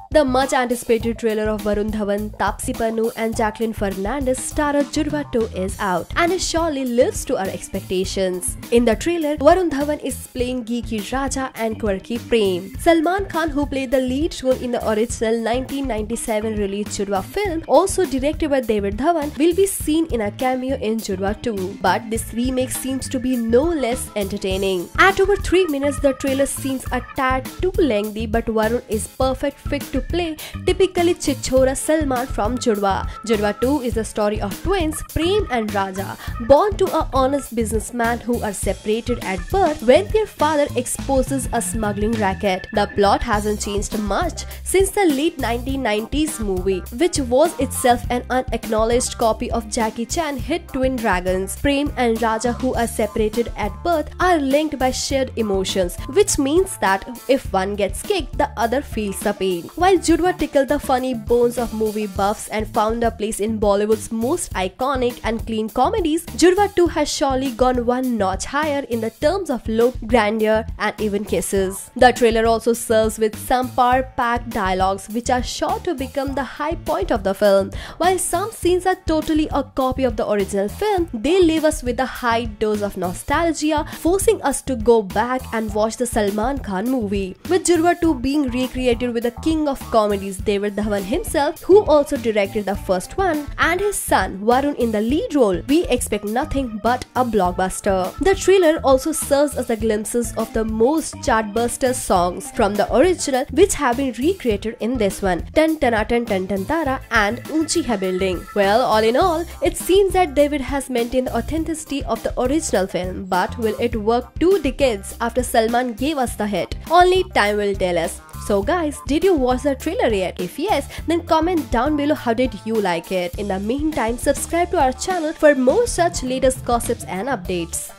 The much anticipated trailer of Varun Dhawan, Taapsee Pannu and Jacqueline Fernandez starrer Judwaa 2 is out and it surely lives to our expectations. In the trailer, Varun Dhawan is playing geeky Raja and quirky Prem. Salman Khan, who played the lead role in the original 1997 released Judwaa film, also directed by David Dhawan, will be seen in a cameo in Judwaa 2. But this remake seems to be no less entertaining. At over 3 minutes, the trailer seems a tad too lengthy, but Varun is perfect fit to play typically Chichora Salman from Judwaa. Judwaa 2 is the story of twins Prem and Raja, born to an honest businessman who are separated at birth when their father exposes a smuggling racket. The plot hasn't changed much since the late 1990s movie, which was itself an unacknowledged copy of Jackie Chan hit Twin Dragons. Prem and Raja, who are separated at birth, are linked by shared emotions, which means that if one gets kicked, the other feels the pain. While Judwaa tickled the funny bones of movie buffs and found a place in Bollywood's most iconic and clean comedies, Judwaa 2 has surely gone one notch higher in the terms of look, grandeur and even kisses. The trailer also serves with some power-packed dialogues which are sure to become the high point of the film. While some scenes are totally a copy of the original film, they leave us with a high dose of nostalgia, forcing us to go back and watch the Salman Khan movie. With Judwaa 2 being recreated with the king of comedies David Dhawan himself, who also directed the first one, and his son Varun in the lead role, we expect nothing but a blockbuster. The trailer also serves as the glimpses of the most chartbuster songs from the original which have been recreated in this one, Tan Tana Tan Tan Tan Tara and Unchi Hai Building. Well, all in all, it seems that David has maintained the authenticity of the original film, but will it work 2 decades after Salman gave us the hit? Only time will tell us. So guys, did you watch the trailer yet? If yes, then comment down below how did you like it. In the meantime, subscribe to our channel for more such latest gossips and updates.